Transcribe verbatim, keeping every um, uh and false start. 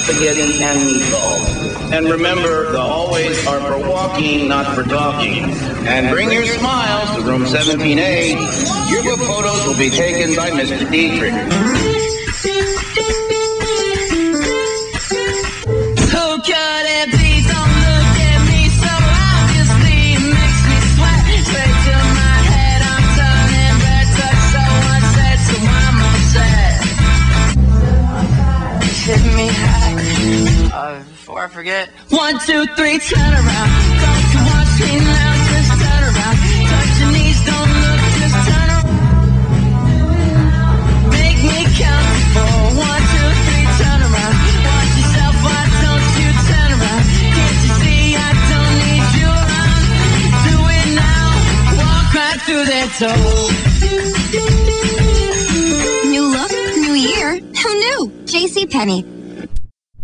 spaghetti, and meatballs. And remember, the hallways are for walking, not for talking. And bring your smiles to room seventeen A. Yearbook photos will be taken by Mister Dietrich. Who could it be? Don't look at me so obviously. It makes me sweat straight to my head. I'm turning red, touch so unsaid, so I'm upset. Hit me high. Uh, before I forget. One, two, three, turn around. Don't you watch me now? Just turn around. Touch your knees, don't look, just turn around. Make me count to four. One, two, three, turn around. Watch yourself, why don't you turn around? Can't you see I don't need you around? Do it now. Walk right through that door. New look, new year. Who knew? JCPenney.